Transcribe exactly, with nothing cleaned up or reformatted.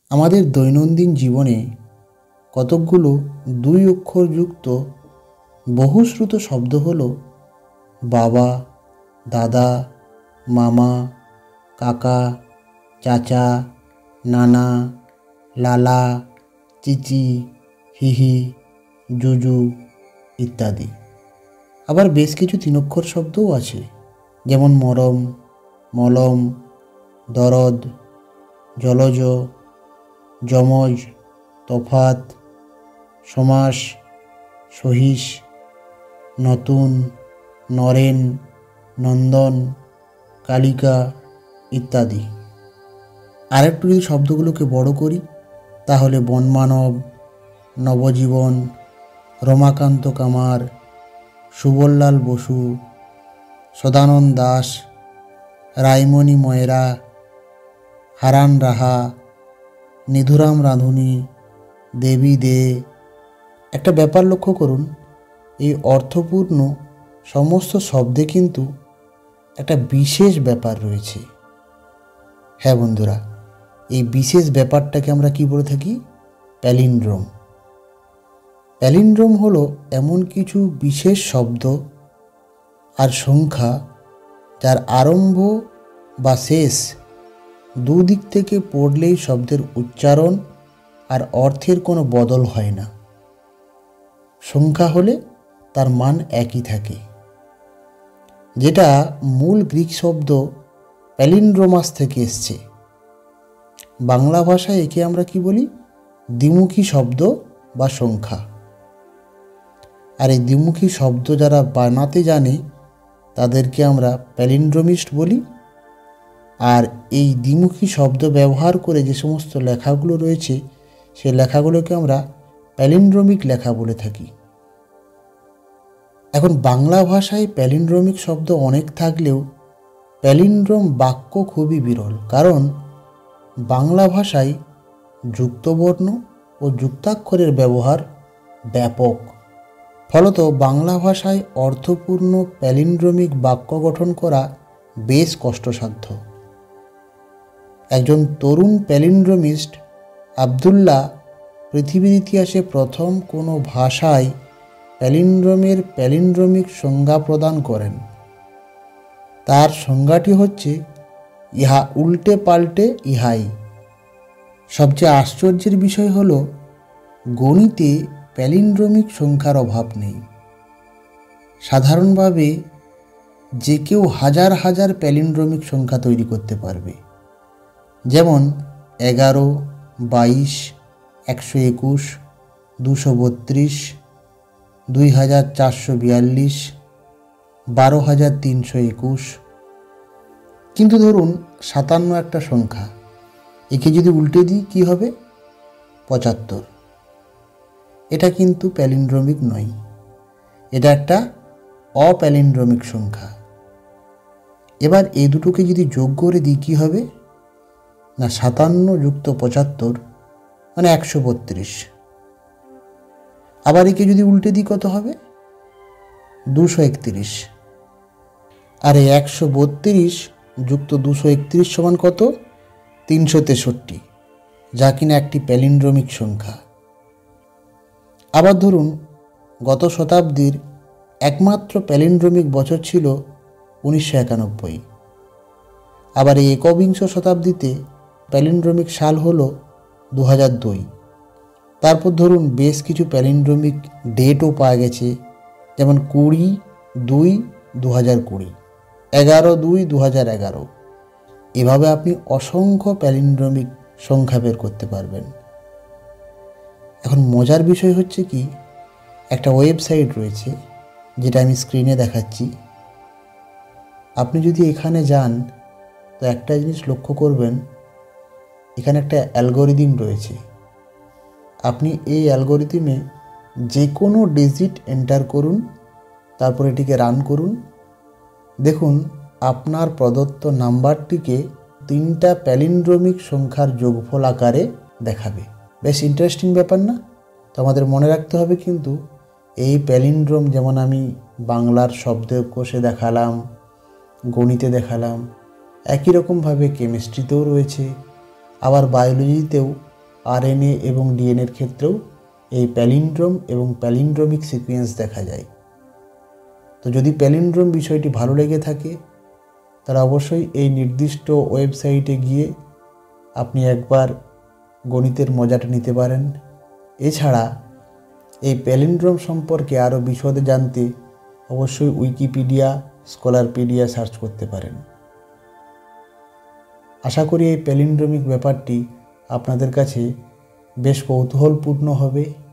আমাদের দৈনন্দিন জীবনে কতকগুলো দুই অক্ষরযুক্ত বহুশ্রুত শব্দ হলো বাবা, দাদা, মামা, কাকা, চাচা, নানা, লালা, চিচি, হিহি, জুজু ইত্যাদি। আবার বেশ কিছু তিন অক্ষর শব্দও আছে, যেমন মরম, মলম, দরদ, জলজ, যমজ, তফাত, সমাস, সহিস, নতুন, নরেন, নন্দন, কালিকা ইত্যাদি। আরেকটু যদি শব্দগুলোকে বড় করি তাহলে বনমানব, নবজীবন, রমাকান্ত কামার, সুবললাল বসু, সদানন্দ দাস, রায়মণি ময়রা, হারান রাহা, নিধুরাম রাঁধুনি, দেবী দে। একটা ব্যাপার লক্ষ্য করুন, এই অর্থপূর্ণ সমস্ত শব্দে কিন্তু একটা বিশেষ ব্যাপার রয়েছে। হ্যাঁ বন্ধুরা, এই বিশেষ ব্যাপারটাকে আমরা কি বলে থাকি? প্যালিন্ড্রোম। প্যালিন্ড্রোম হলো এমন কিছু বিশেষ শব্দ আর সংখ্যা যার আরম্ভ বা শেষ দুদিক থেকে পড়লেই শব্দের উচ্চারণ আর অর্থের কোনো বদল হয় না। সংখ্যা হলে তার মান একই থাকে, যেটা মূল গ্রিক শব্দ প্যালিন্ড্রোমাস থেকে এসছে। বাংলা ভাষায় একে আমরা কি বলি? দ্বিমুখী শব্দ বা সংখ্যা। আর এই দ্বিমুখী শব্দ যারা বানাতে জানে তাদেরকে আমরা প্যালিন্ড্রোমিস্ট বলি। আর এই দ্বিমুখী শব্দ ব্যবহার করে যে সমস্ত লেখাগুলো রয়েছে সেই লেখাগুলোকে আমরা প্যালিন্ড্রোমিক লেখা বলে থাকি। এখন বাংলা ভাষায় প্যালিন্ড্রোমিক শব্দ অনেক থাকলেও প্যালিন্ড্রোম বাক্য খুবই বিরল, কারণ বাংলা ভাষায় যুক্তবর্ণ ও যুক্তাক্ষরের ব্যবহার ব্যাপক। ফলত বাংলা ভাষায় অর্থপূর্ণ প্যালিন্ড্রোমিক বাক্য গঠন করা বেশ কষ্টসাধ্য। একজন তরুণ প্যালিন্ড্রোমিস্ট আবদুল্লাহ পৃথিবীর ইতিহাসে প্রথম কোনো ভাষায় প্যালিন্ড্রোমের প্যালিন্ড্রোমিক সংজ্ঞা প্রদান করেন। তার সংজ্ঞাটি হচ্ছে ইহা উল্টে পাল্টে ইহাই। সবচেয়ে আশ্চর্যের বিষয় হল গণিতে প্যালিন্ড্রোমিক সংখ্যার অভাব নেই। সাধারণভাবে যে কেউ হাজার হাজার প্যালিন্ড্রোমিক সংখ্যা তৈরি করতে পারবে, যেমন এগারো, বাইশ, একশো একুশ, দুশো বত্রিশ, দুই হাজার চারশো বিয়াল্লিশ, বারো হাজার তিনশো একুশ। কিন্তু ধরুন সাতান্ন একটা সংখ্যা, একে যদি উল্টে দিই কী হবে? পঁচাত্তর। এটা কিন্তু প্যালিন্ড্রোমিক নয়, এটা একটা অপ্যালিন্ড্রোমিক সংখ্যা। এবার এই দুটোকে যদি যোগ করে দিই কী হবে? না, সাতান্ন যুক্ত পঁচাত্তর মানে একশো বত্রিশ। আবার একে যদি উল্টে দিই কত হবে? দুশো একত্রিশ। আর এই একশো বত্রিশ যুক্ত দুশো একত্রিশ সমান কত? তিনশো তেষট্টি, যা কিনা একটি প্যালিন্ড্রোমিক সংখ্যা। আবার ধরুন গত শতাব্দীর একমাত্র প্যালিন্ড্রোমিক বছর ছিল উনিশশো একানব্বই। আবার এই একবিংশ শতাব্দীতে প্যালিন্ড্রোমিক সাল হল দু হাজার দুই। তারপর ধরুন বেশ কিছু প্যালিন্ড্রোমিক ডেটও পাওয়া গেছে, যেমন কুড়ি দুই দু হাজার কুড়ি, এগারো দুই দু হাজার এগারো। এভাবে আপনি অসংখ্য প্যালিন্ড্রোমিক সংখ্যা বের করতে পারবেন। এখন মজার বিষয় হচ্ছে কি, একটা ওয়েবসাইট রয়েছে যেটা আমি স্ক্রিনে দেখাচ্ছি। আপনি যদি এখানে যান তো একটা জিনিস লক্ষ্য করবেন, এখানে একটা অ্যালগোরিদম রয়েছে। আপনি এই অ্যালগোরিদমে যে কোনো ডিজিট এন্টার করুন, তারপর এটিকে রান করুন। দেখুন আপনার প্রদত্ত নাম্বারটিকে তিনটা প্যালিন্ড্রোমিক সংখ্যার যোগফল আকারে দেখাবে। বেশ ইন্টারেস্টিং ব্যাপার না? তো আমাদের মনে রাখতে হবে কিন্তু এই প্যালিন্ড্রোম যেমন আমি বাংলার শব্দকোষে দেখালাম, গণিতে দেখালাম, একই রকমভাবে কেমিস্ট্রিতেও রয়েছে, আবার বায়োলজিতেও আরএনএ এবং ডিএনএর ক্ষেত্রেও এই প্যালিন্ড্রোম এবং প্যালিন্ড্রোমিক সিকোয়েন্স দেখা যায়। তো যদি প্যালিন্ড্রোম বিষয়টি ভালো লেগে থাকে তাহলে অবশ্যই এই নির্দিষ্ট ওয়েবসাইটে গিয়ে আপনি একবার গণিতের মজাটা নিতে পারেন। এছাড়া এই প্যালিন্ড্রোম সম্পর্কে আরও বিশদে জানতে অবশ্যই উইকিপিডিয়া, স্কলারপিডিয়া সার্চ করতে পারেন। আশা করি এই প্যালিন্ড্রোমিক ব্যাপারটি আপনাদের কাছে বেশ কৌতূহলপূর্ণ হবে।